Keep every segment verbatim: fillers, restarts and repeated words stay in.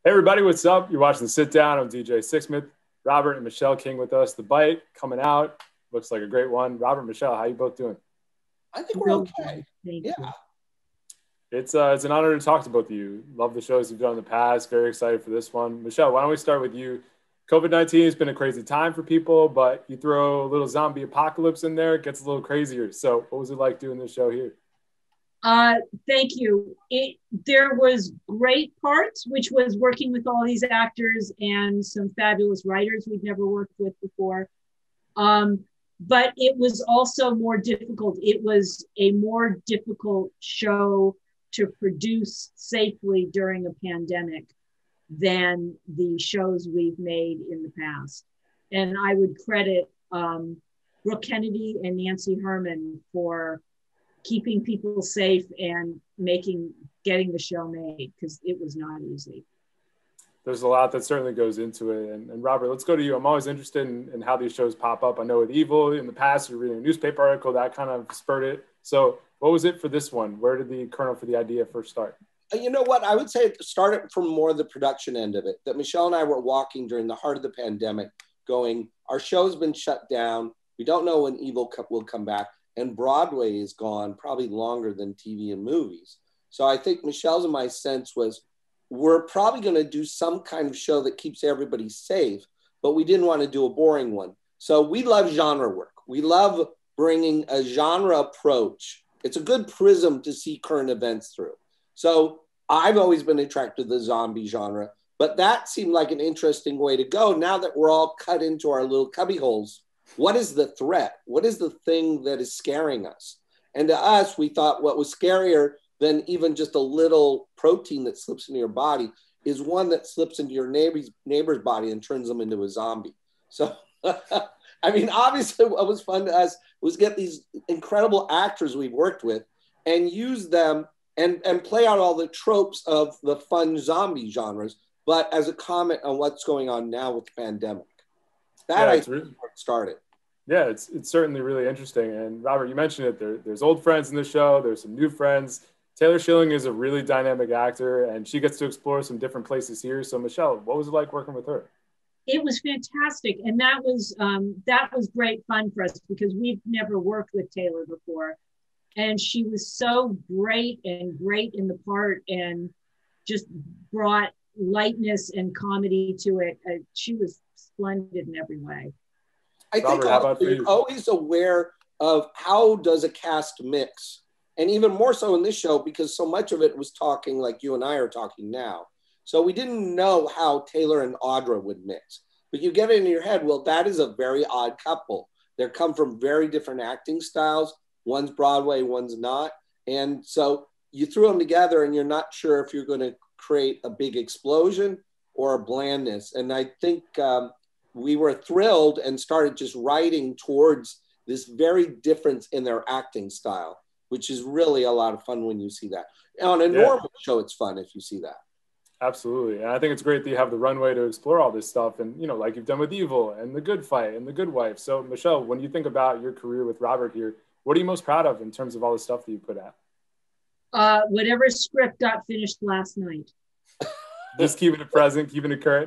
Hey everybody, what's up? You're watching The Sit Down. I'm D J Sixsmith. Robert and Michelle King with us. The Bite coming out. Looks like a great one. Robert and Michelle, how you both doing? I think we're okay. Thank yeah. you. It's uh, it's an honor to talk to both of you. Love the shows you've done in the past. Very excited for this one. Michelle, why don't we start with you? COVID nineteen has been a crazy time for people, but you throw a little zombie apocalypse in there, it gets a little crazier. So what was it like doing this show here? Uh, thank you. It, there was great parts, which was working with all these actors and some fabulous writers we'd never worked with before. Um, but it was also more difficult. It was a more difficult show to produce safely during a pandemic than the shows we've made in the past. And I would credit um, Brooke Kennedy and Nancy Herman for keeping people safe and making, getting the show made, because it was not easy. There's a lot that certainly goes into it. And, and Robert, let's go to you. I'm always interested in, in how these shows pop up. I know with Evil in the past, you're reading a newspaper article that kind of spurred it. So what was it for this one? Where did the kernel for the idea first start? You know what? I would say it started from more the production end of it, that Michelle and I were walking during the heart of the pandemic going, our show's been shut down. We don't know when Evil will come back. And Broadway is gone probably longer than T V and movies. So I think Michelle's and my sense was, we're probably going to do some kind of show that keeps everybody safe, but we didn't want to do a boring one. So we love genre work. We love bringing a genre approach. It's a good prism to see current events through. So I've always been attracted to the zombie genre, but that seemed like an interesting way to go. Now that we're all cut into our little cubby holes, what is the threat? What is the thing that is scaring us? And to us, we thought what was scarier than even just a little protein that slips into your body is one that slips into your neighbor's, neighbor's body and turns them into a zombie. So, I mean, obviously what was fun to us was get these incredible actors we've worked with and use them and, and play out all the tropes of the fun zombie genres, but as a comment on what's going on now with the pandemic. That yeah, I it's think really, started. Yeah, it's it's certainly really interesting. And Robert, you mentioned it. There, there's old friends in the show. There's some new friends. Taylor Schilling is a really dynamic actor, and she gets to explore some different places here. So, Michelle, what was it like working with her? It was fantastic, and that was um, that was great fun for us because we've never worked with Taylor before, and she was so great and great in the part, and just brought lightness and comedy to it. Uh, she was splendid in every way. I think Robert, how about for you're you? always aware of how does a cast mix, and even more so in this show because so much of it was talking like you and I are talking now. So we didn't know how Taylor and Audra would mix, but you get it in your head, well, that is a very odd couple. They come from very different acting styles. One's Broadway, one's not. And so you threw them together and you're not sure if you're going to create a big explosion or a blandness. And I think um, we were thrilled and started just writing towards this very difference in their acting style, which is really a lot of fun when you see that. On a Yeah. normal show, it's fun if you see that. Absolutely. And I think it's great that you have the runway to explore all this stuff. And, you know, like you've done with Evil and The Good Fight and The Good Wife. So, Michelle, when you think about your career with Robert here, what are you most proud of in terms of all the stuff that you put out? Uh, whatever script got finished last night. Just keeping it present, keeping it current.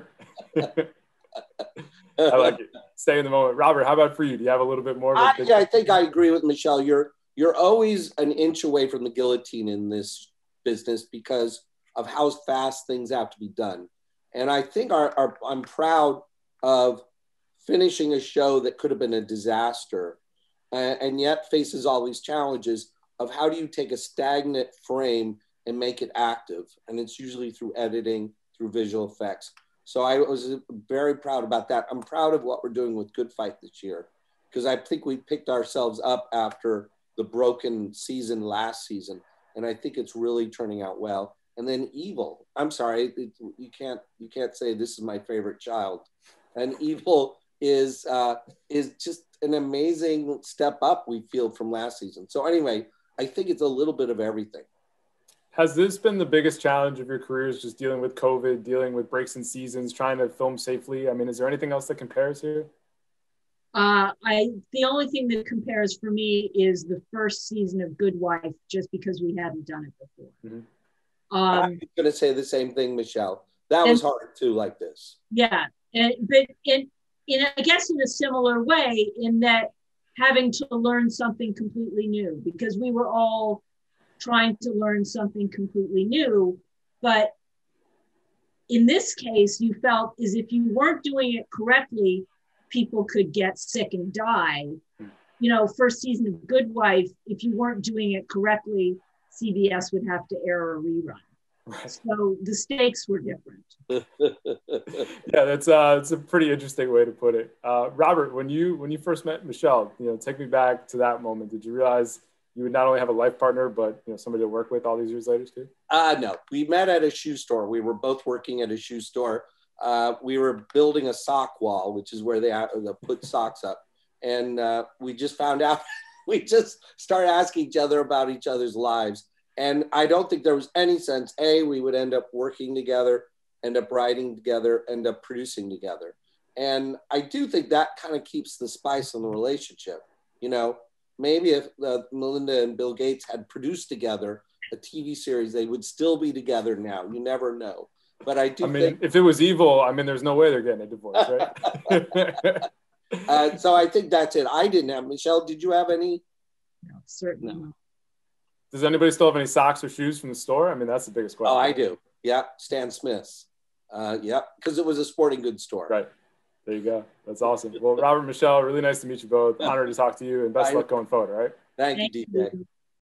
I like it. Stay in the moment. Robert, how about for you? Do you have a little bit more of a I, big- yeah, I think I agree with Michelle. You're you're always an inch away from the guillotine in this business because of how fast things have to be done. And I think our, our, I'm proud of finishing a show that could have been a disaster uh, and yet faces all these challenges of how do you take a stagnant frame and make it active? And it's usually through editing, through visual effects. So I was very proud about that. I'm proud of what we're doing with Good Fight this year because I think we picked ourselves up after the broken season last season. And I think it's really turning out well. And then Evil, I'm sorry, it, you can't you can't say this is my favorite child. And Evil is uh, is just an amazing step up we feel from last season. So anyway, I think it's a little bit of everything. Has this been the biggest challenge of your careers, just dealing with COVID, dealing with breaks in seasons, trying to film safely? I mean, is there anything else that compares here? Uh, I the only thing that compares for me is the first season of Good Wife, just because we hadn't done it before. Mm-hmm. Um, I'm going to say the same thing, Michelle. That was and, hard too, like this. Yeah, and but in in I guess in a similar way, in that having to learn something completely new, because we were all trying to learn something completely new, but in this case, you felt as if you weren't doing it correctly, people could get sick and die. You know, first season of Good Wife, if you weren't doing it correctly, C B S would have to air a rerun. Right. So the stakes were different. Yeah, that's uh, that's a pretty interesting way to put it. Uh, Robert, when you when you first met Michelle, you know, take me back to that moment. Did you realize you would not only have a life partner, but you know, somebody to work with all these years later too? Uh, no, we met at a shoe store. We were both working at a shoe store. Uh, we were building a sock wall, which is where they, they put socks up. And uh, we just found out, we just started asking each other about each other's lives. And I don't think there was any sense, A, we would end up working together, end up writing together, end up producing together. And I do think that kind of keeps the spice in the relationship. You know, maybe if uh, Melinda and Bill Gates had produced together a T V series, they would still be together now. You never know. But I do I mean, think, if it was evil, I mean, there's no way they're getting a divorce, right? uh, so I think that's it. I didn't have, Michelle, did you have any? No, certainly not. Does anybody still have any socks or shoes from the store? I mean, that's the biggest question. Oh, I do. Yeah, Stan Smith's. Uh, yeah, because it was a sporting goods store. Right. There you go. That's awesome. Well, Robert, Michelle, really nice to meet you both. Honored to talk to you, and best I, luck going forward, all right? Thank, Thank you, D J. You.